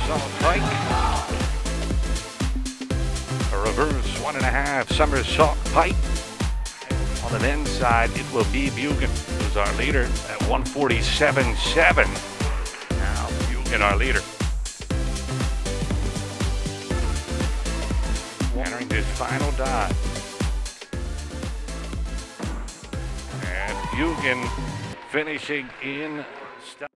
somersault pike. A reverse 1.5 somersault pike. On the men's side, it will be Bugan, who's our leader at 147.7. Now, Bugan, our leader. Entering his final dive. And Bugan finishing in